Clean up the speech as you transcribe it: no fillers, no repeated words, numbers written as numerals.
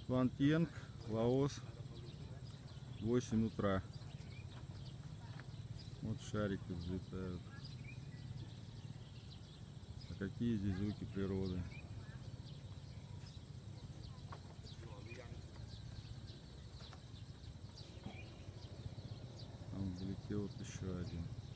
Свантенг, Лаос, 8 утра. Вот шарики взлетают. А какие здесь звуки природы. Там взлетел вот еще один.